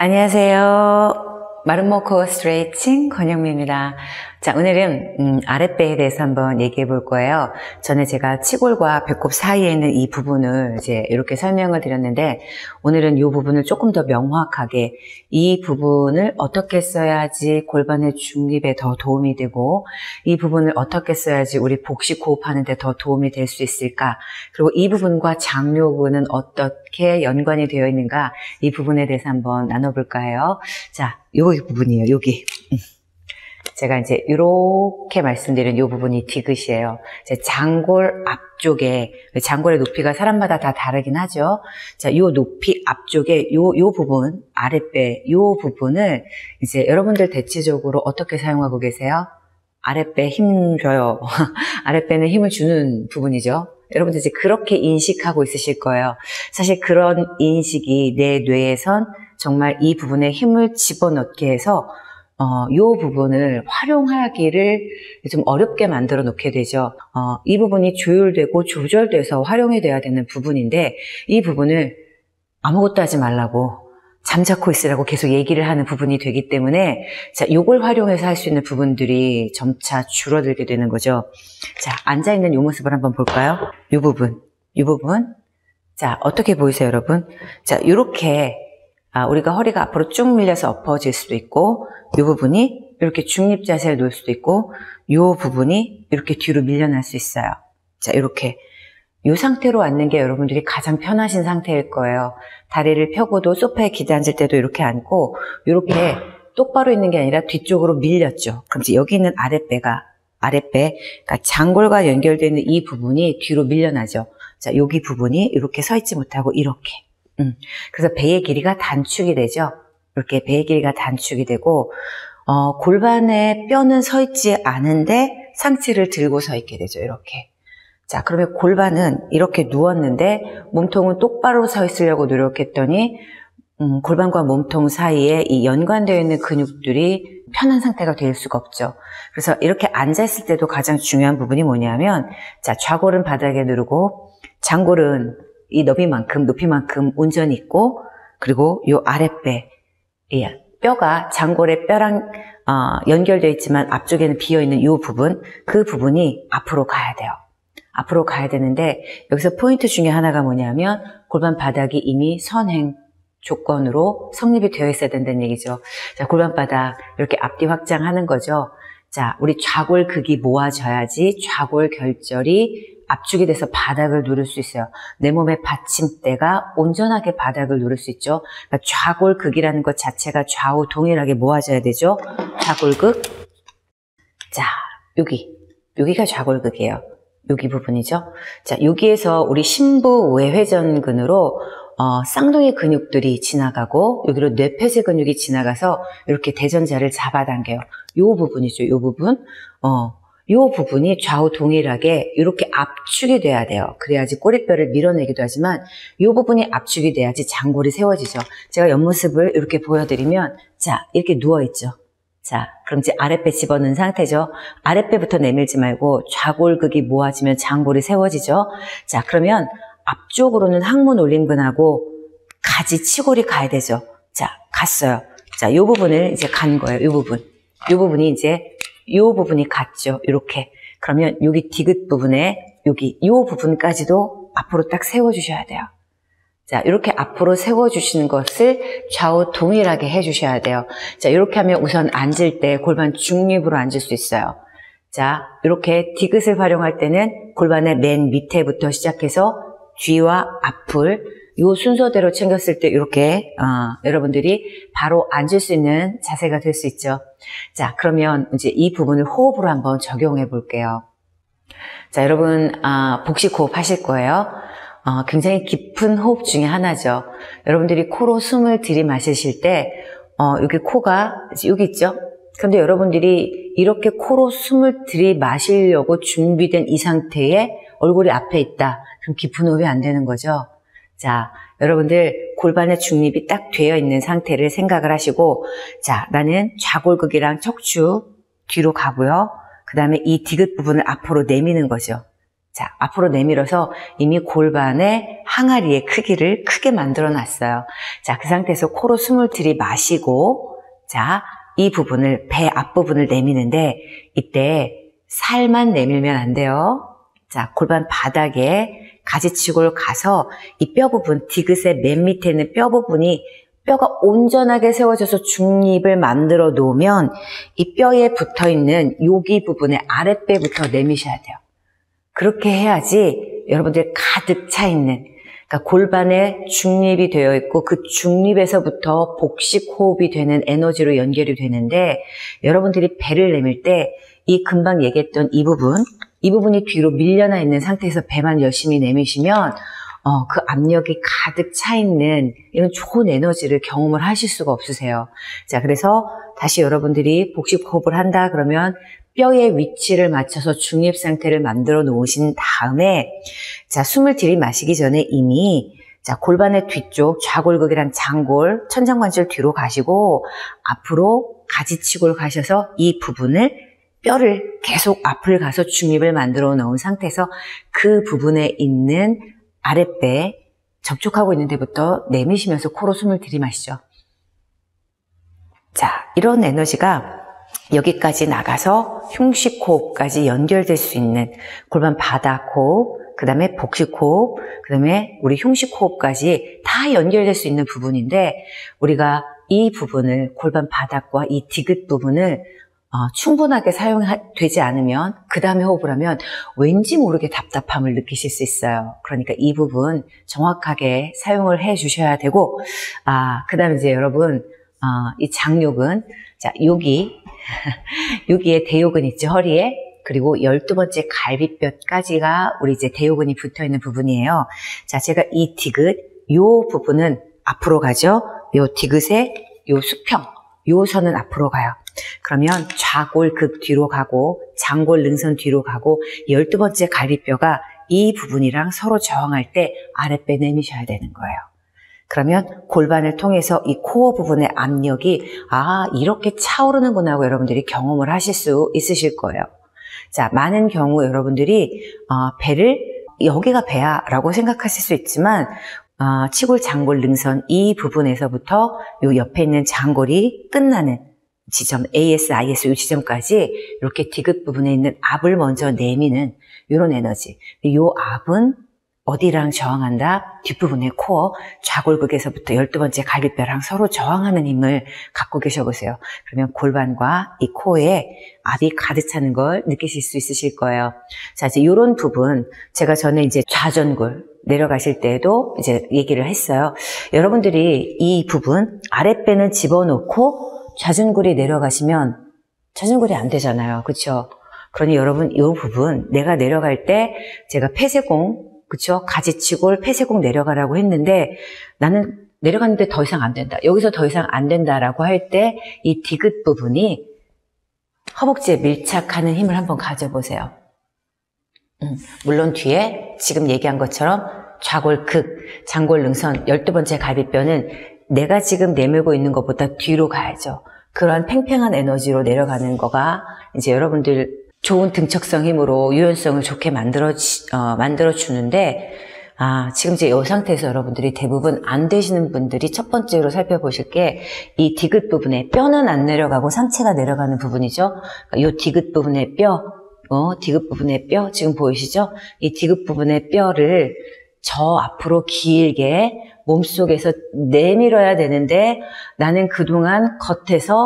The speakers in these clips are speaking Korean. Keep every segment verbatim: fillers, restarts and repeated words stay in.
안녕하세요. 마름모 코어 스트레칭 권영미입니다. 자, 오늘은 음, 아랫배에 대해서 한번 얘기해 볼 거예요. 전에 제가 치골과 배꼽 사이에 있는 이 부분을 이제 이렇게 설명을 드렸는데, 오늘은 이 부분을 조금 더 명확하게, 이 부분을 어떻게 써야지 골반의 중립에 더 도움이 되고, 이 부분을 어떻게 써야지 우리 복식 호흡하는 데 더 도움이 될 수 있을까, 그리고 이 부분과 장요근은 어떻게 연관이 되어 있는가, 이 부분에 대해서 한번 나눠볼까 해요. 자, 요 부분이에요. 여기. 제가 이제 이렇게 말씀드린 이 부분이 디귿이에요. 제 장골 앞쪽에, 장골의 높이가 사람마다 다 다르긴 하죠. 자, 이 높이 앞쪽에 요, 요 부분, 아랫배, 요 부분을 이제 여러분들 대체적으로 어떻게 사용하고 계세요? 아랫배 힘 줘요. 아랫배는 힘을 주는 부분이죠. 여러분들 이제 그렇게 인식하고 있으실 거예요. 사실 그런 인식이 내 뇌에선 정말 이 부분에 힘을 집어넣게 해서 어, 이 부분을 활용하기를 좀 어렵게 만들어 놓게 되죠. 어, 이 부분이 조율되고 조절돼서 활용이 돼야 되는 부분인데, 이 부분을 아무것도 하지 말라고, 잠자코 있으라고 계속 얘기를 하는 부분이 되기 때문에, 자, 요걸 활용해서 할 수 있는 부분들이 점차 줄어들게 되는 거죠. 자, 앉아있는 이 모습을 한번 볼까요? 이 부분, 이 부분. 자, 어떻게 보이세요, 여러분? 자, 요렇게 아, 우리가 허리가 앞으로 쭉 밀려서 엎어질 수도 있고, 이 부분이 이렇게 중립 자세를 놓을 수도 있고, 이 부분이 이렇게 뒤로 밀려날 수 있어요. 자, 이렇게. 이 상태로 앉는 게 여러분들이 가장 편하신 상태일 거예요. 다리를 펴고도 소파에 기대앉을 때도 이렇게 앉고, 이렇게 똑바로 있는 게 아니라 뒤쪽으로 밀렸죠. 그럼 이제 여기 있는 아랫배가, 아랫배, 그러니까 장골과 연결되어 있는 이 부분이 뒤로 밀려나죠. 자, 여기 부분이 이렇게 서 있지 못하고 이렇게. 음, 그래서 배의 길이가 단축이 되죠. 이렇게 배의 길이가 단축이 되고, 어, 골반의 뼈는 서 있지 않은데 상체를 들고 서 있게 되죠. 이렇게. 자, 그러면 골반은 이렇게 누웠는데 몸통은 똑바로 서 있으려고 노력했더니 음, 골반과 몸통 사이에 이 연관되어 있는 근육들이 편한 상태가 될 수가 없죠. 그래서 이렇게 앉아있을 때도 가장 중요한 부분이 뭐냐면, 자, 좌골은 바닥에 누르고 장골은 이 너비만큼, 높이만큼 온전히 있고, 그리고 요 아랫배, 이 뼈가 장골의 뼈랑 어, 연결되어 있지만 앞쪽에는 비어있는 이 부분, 그 부분이 앞으로 가야 돼요. 앞으로 가야 되는데, 여기서 포인트 중에 하나가 뭐냐면 골반 바닥이 이미 선행 조건으로 성립이 되어 있어야 된다는 얘기죠. 자, 골반 바닥 이렇게 앞뒤 확장하는 거죠. 자, 우리 좌골극이 모아져야지 좌골 결절이 압축이 돼서 바닥을 누를 수 있어요. 내 몸의 받침대가 온전하게 바닥을 누를 수 있죠. 그러니까 좌골극이라는 것 자체가 좌우 동일하게 모아져야 되죠. 좌골극. 자, 여기. 여기가 좌골극이에요. 여기 부분이죠. 자, 여기에서 우리 심부 외회전근으로 어, 쌍둥이 근육들이 지나가고, 여기로 뇌폐쇄 근육이 지나가서 이렇게 대전자를 잡아당겨요. 요 부분이죠. 요 부분. 어. 이 부분이 좌우 동일하게 이렇게 압축이 돼야 돼요. 그래야지 꼬리뼈를 밀어내기도 하지만 이 부분이 압축이 돼야지 장골이 세워지죠. 제가 옆모습을 이렇게 보여드리면, 자, 이렇게 누워있죠. 자, 그럼 이제 아랫배 집어넣은 상태죠. 아랫배부터 내밀지 말고 좌골극이 모아지면 장골이 세워지죠. 자, 그러면 앞쪽으로는 항문 올림근하고 가지 치골이 가야 되죠. 자, 갔어요. 자, 이 부분을 이제 간 거예요. 이 부분. 이 부분이 이제 이 부분이 같죠. 이렇게. 그러면 여기 디귿 부분에 여기 이 부분까지도 앞으로 딱 세워주셔야 돼요. 자, 이렇게 앞으로 세워주시는 것을 좌우 동일하게 해주셔야 돼요. 자, 이렇게 하면 우선 앉을 때 골반 중립으로 앉을 수 있어요. 자, 이렇게 디귿을 활용할 때는 골반의 맨 밑에부터 시작해서 뒤와 앞을 이 순서대로 챙겼을 때 이렇게 어, 여러분들이 바로 앉을 수 있는 자세가 될 수 있죠. 자, 그러면 이제 이 부분을 호흡으로 한번 적용해 볼게요. 자, 여러분 아, 복식 호흡 하실 거예요. 어, 굉장히 깊은 호흡 중에 하나죠. 여러분들이 코로 숨을 들이마시실 때 어, 여기 코가 여기 있죠. 그런데 여러분들이 이렇게 코로 숨을 들이마시려고 준비된 이 상태에 얼굴이 앞에 있다. 그럼 깊은 호흡이 안 되는 거죠. 자, 여러분들 골반의 중립이 딱 되어 있는 상태를 생각을 하시고, 자, 나는 좌골극이랑 척추 뒤로 가고요. 그 다음에 이 디귿 부분을 앞으로 내미는 거죠. 자, 앞으로 내밀어서 이미 골반의 항아리의 크기를 크게 만들어 놨어요. 자, 그 상태에서 코로 숨을 들이마시고, 자, 이 부분을, 배 앞부분을 내미는데, 이때 살만 내밀면 안 돼요. 자, 골반 바닥에 가지치골 가서 이 뼈 부분, 디귿의 맨 밑에 있는 뼈 부분이 뼈가 온전하게 세워져서 중립을 만들어 놓으면 이 뼈에 붙어 있는 여기 부분의 아랫배부터 내미셔야 돼요. 그렇게 해야지 여러분들 가득 차 있는, 그러니까 골반에 중립이 되어 있고 그 중립에서부터 복식 호흡이 되는 에너지로 연결이 되는데, 여러분들이 배를 내밀 때 이 금방 얘기했던 이 부분, 이 부분이 뒤로 밀려나 있는 상태에서 배만 열심히 내미시면 어, 그 압력이 가득 차 있는 이런 좋은 에너지를 경험을 하실 수가 없으세요. 자, 그래서 다시 여러분들이 복식 호흡을 한다 그러면 뼈의 위치를 맞춰서 중립 상태를 만들어 놓으신 다음에, 자, 숨을 들이마시기 전에 이미, 자, 골반의 뒤쪽 좌골극이랑 장골, 천장관절 뒤로 가시고 앞으로 가지치골 가셔서 이 부분을, 뼈를 계속 앞을 가서 중립을 만들어 놓은 상태에서 그 부분에 있는 아랫배 접촉하고 있는 데부터 내미시면서 코로 숨을 들이마시죠. 자, 이런 에너지가 여기까지 나가서 흉식 호흡까지 연결될 수 있는, 골반 바닥 호흡, 그 다음에 복식 호흡, 그 다음에 우리 흉식 호흡까지 다 연결될 수 있는 부분인데, 우리가 이 부분을, 골반 바닥과 이 디귿 부분을 어, 충분하게 사용되지 않으면 그 다음에 호흡을 하면 왠지 모르게 답답함을 느끼실 수 있어요. 그러니까 이 부분 정확하게 사용을 해 주셔야 되고, 아, 그 다음에 이제 여러분, 어, 이 장요근, 자, 여기, 여기에 대요근 있죠, 허리에. 그리고 열두 번째 갈비뼈까지가 우리 이제 대요근이 붙어 있는 부분이에요. 자, 제가 이 디귿, 요 부분은 앞으로 가죠. 요 디귿의 요 수평, 요 선은 앞으로 가요. 그러면 좌골극 뒤로 가고 장골 능선 뒤로 가고 열두 번째 갈비뼈가 이 부분이랑 서로 저항할 때 아랫배 내미셔야 되는 거예요. 그러면 골반을 통해서 이 코어 부분의 압력이 아, 이렇게 차오르는구나 하고 여러분들이 경험을 하실 수 있으실 거예요. 자, 많은 경우 여러분들이 어, 배를 여기가 배야 라고 생각하실 수 있지만 어, 치골 장골 능선 이 부분에서부터 요 옆에 있는 장골이 끝나는 지점 에이에스, 아이에스 이 지점까지 이렇게 디귿 부분에 있는 압을 먼저 내미는 이런 에너지. 이 압은 어디랑 저항한다? 뒷부분의 코어, 좌골극에서부터 열두 번째 갈비뼈랑 서로 저항하는 힘을 갖고 계셔보세요. 그러면 골반과 이 코어에 압이 가득 차는 걸 느끼실 수 있으실 거예요. 자, 이제 이런 부분, 제가 전에 이제 좌전골 내려가실 때도 이제 얘기를 했어요. 여러분들이 이 부분, 아랫배는 집어넣고 좌전골이 내려가시면 좌전골이 안 되잖아요. 그렇죠? 그러니 여러분 이 부분 내가 내려갈 때 제가 폐쇄공, 그렇죠? 가지치골 폐쇄공 내려가라고 했는데 나는 내려갔는데 더 이상 안 된다. 여기서 더 이상 안 된다라고 할 때 이 디귿 부분이 허벅지에 밀착하는 힘을 한번 가져보세요. 음, 물론 뒤에 지금 얘기한 것처럼 좌골극, 장골 능선, 열두 번째 갈비뼈는 내가 지금 내밀고 있는 것보다 뒤로 가야죠. 그런 팽팽한 에너지로 내려가는 거가 이제 여러분들 좋은 등척성 힘으로 유연성을 좋게 만들어, 어, 만들어 주는데, 아, 지금 이제 이 상태에서 여러분들이 대부분 안 되시는 분들이 첫 번째로 살펴보실 게 이 디귿 부분에 뼈는 안 내려가고 상체가 내려가는 부분이죠. 이 디귿 부분의 뼈, 어, 디귿 부분의 뼈, 지금 보이시죠? 이 디귿 부분의 뼈를 저 앞으로 길게 몸속에서 내밀어야 되는데 나는 그동안 겉에서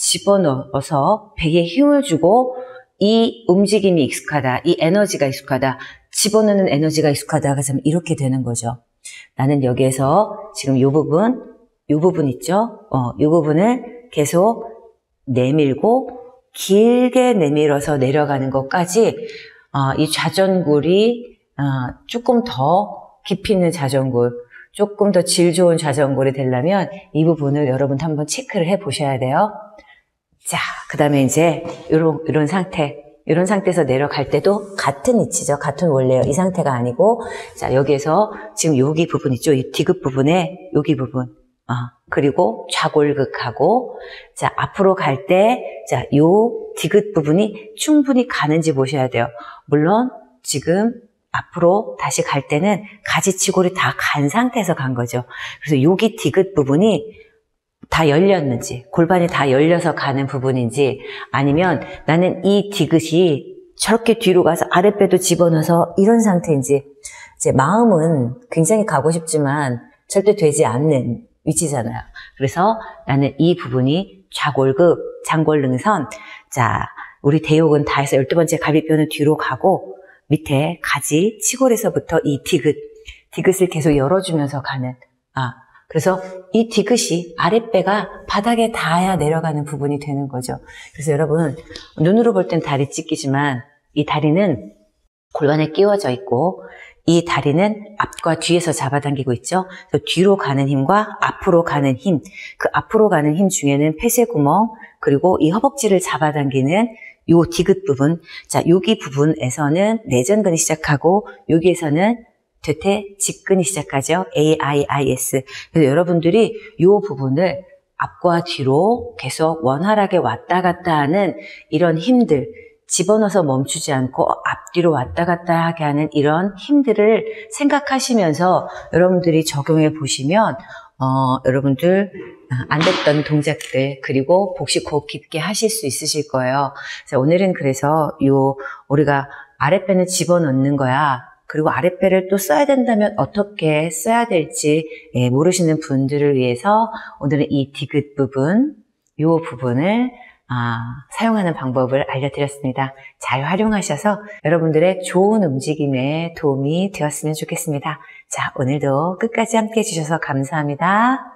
집어넣어서 배에 힘을 주고 이 움직임이 익숙하다, 이 에너지가 익숙하다, 집어넣는 에너지가 익숙하다 하면 이렇게 되는 거죠. 나는 여기에서 지금 이 부분, 이 부분 있죠? 어, 이 부분을 계속 내밀고 길게 내밀어서 내려가는 것까지 어, 이 좌전골이 어, 조금 더 깊이 있는 좌전골, 조금 더 질 좋은 좌전골이 되려면 이 부분을 여러분 한번 체크를 해 보셔야 돼요. 자, 그 다음에 이제 이런, 이런 상태, 이런 상태에서 내려갈 때도 같은 위치죠. 같은 원래요. 이 상태가 아니고, 자, 여기에서 지금 여기 부분 있죠. 이 디귿 부분에 여기 부분, 아, 그리고 좌골극하고, 자, 앞으로 갈 때, 자, 요 디귿 부분이 충분히 가는지 보셔야 돼요. 물론 지금 앞으로 다시 갈 때는 가지치골이 다 간 상태에서 간 거죠. 그래서 여기 디귿 부분이 다 열렸는지, 골반이 다 열려서 가는 부분인지, 아니면 나는 이 디귿이 저렇게 뒤로 가서 아랫배도 집어넣어서 이런 상태인지, 이제 마음은 굉장히 가고 싶지만 절대 되지 않는 위치잖아요. 그래서 나는 이 부분이 좌골극, 장골능선, 자, 우리 대욕은 다 해서 열두 번째 갈비뼈는 뒤로 가고 밑에 가지, 치골에서부터 이 디귿, 디귿을 계속 열어주면서 가는, 아, 그래서 이 디귿이 아랫배가 바닥에 닿아야 내려가는 부분이 되는 거죠. 그래서 여러분, 눈으로 볼 땐 다리 찢기지만 이 다리는 골반에 끼워져 있고 이 다리는 앞과 뒤에서 잡아당기고 있죠. 그래서 뒤로 가는 힘과 앞으로 가는 힘, 그 앞으로 가는 힘 중에는 폐쇄구멍, 그리고 이 허벅지를 잡아당기는 요 디귿 부분, 자, 여기 부분에서는 내전근이 시작하고 여기에서는 퇴퇴 직근이 시작하죠. 에이 아이 아이 에스. 그래서 여러분들이 요 부분을 앞과 뒤로 계속 원활하게 왔다 갔다 하는 이런 힘들, 집어넣어서 멈추지 않고 앞뒤로 왔다 갔다 하게 하는 이런 힘들을 생각하시면서 여러분들이 적용해 보시면 어, 여러분들 안 됐던 동작들, 그리고 복식 호흡 깊게 하실 수 있으실 거예요. 자, 오늘은 그래서 요 우리가 아랫배는 집어넣는 거야. 그리고 아랫배를 또 써야 된다면 어떻게 써야 될지 예, 모르시는 분들을 위해서 오늘은 이 디귿 부분, 요 부분을 아, 사용하는 방법을 알려드렸습니다. 잘 활용하셔서 여러분들의 좋은 움직임에 도움이 되었으면 좋겠습니다. 자, 오늘도 끝까지 함께 해주셔서 감사합니다.